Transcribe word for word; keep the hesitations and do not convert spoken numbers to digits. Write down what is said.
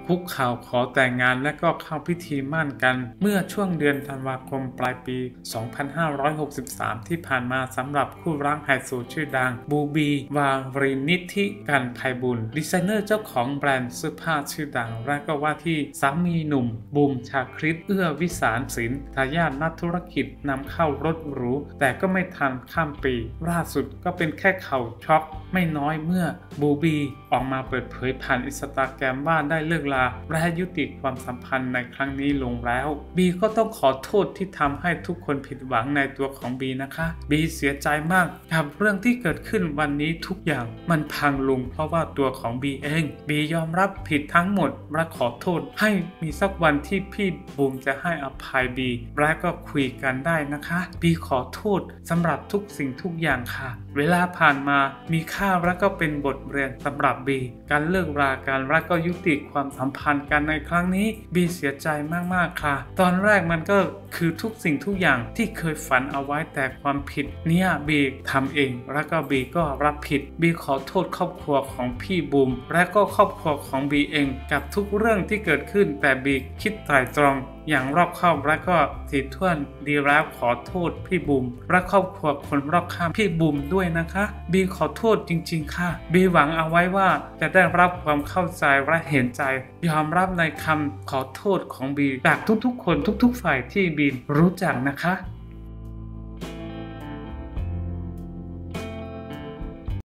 คุกเข่าขอแต่งงานและก็เข้าพิธีมั่นกันเมื่อช่วงเดือนธันวาคมปลายปี สองพันห้าร้อยหกสิบสาม ที่ผ่านมาสำหรับคู่รักไฮโซชื่อดังบูบีวารินิธิกันไพบุญดีไซเนอร์เจ้าของแบรนด์เสื้อผ้าชื่อดังและก็ว่าที่สามีหนุ่มบูมชาคริตเอื้อวิสารศิลป์ทายาทนักธุรกิจนำเข้ารถหรูแต่ก็ไม่ทันข้ามปีล่าสุดก็เป็นแค่ข่าวช็อกไม่น้อยเมื่อบูบีออกมาเปิดเผยผ่านอินสตาแกรมว่าได้เลิกลาและยุติความสัมพันธ์ในครั้งนี้ลงแล้วบีก็ต้องขอโทษที่ทำให้ทุกคนผิดหวังในตัวของบีนะคะบีเสียใจมากกับเรื่องที่เกิดขึ้นวันนี้ทุกอย่างมันพังลงเพราะว่าตัวของบีเองบียอมรับผิดทั้งหมดและขอโทษให้มีสักวันที่พี่บูมจะให้อภัยบีและก็คุยกันได้นะคะบีขอโทษสำหรับทุกสิ่งทุกอย่างค่ะเวลาผ่านมามีค่าและก็เป็นบทเรียนสำหรับบีการเลิกรากันและก็ยุติความสัมพันธ์กันในครั้งนี้บีเสียใจมากๆค่ะตอนแรกมันก็คือทุกสิ่งทุกอย่างที่เคยฝันเอาไว้แต่ความผิดเนี่ยบีทำเองแล้วก็บีก็รับผิดบีขอโทษครอบครัวของพี่บูมและก็ครอบครัวของบีเองกับทุกเรื่องที่เกิดขึ้นแต่บีคิดไตร่ตรองอย่างรอบคอบและก็ถี่ถ้วนดีแล้วขอโทษพี่บูมและครอบครัวคนรอบข้างพี่บูมด้วยนะคะบีขอโทษจริงๆค่ะบีหวังเอาไว้ว่าจะได้รับความเข้าใจและเห็นใจยอมรับในคำขอโทษของบีจากทุกๆคนทุกๆฝ่ายที่บีรู้จักนะคะ